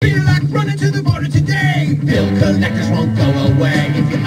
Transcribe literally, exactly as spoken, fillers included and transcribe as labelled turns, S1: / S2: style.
S1: Feel like running to the border today. Bill collectors won't go away. If you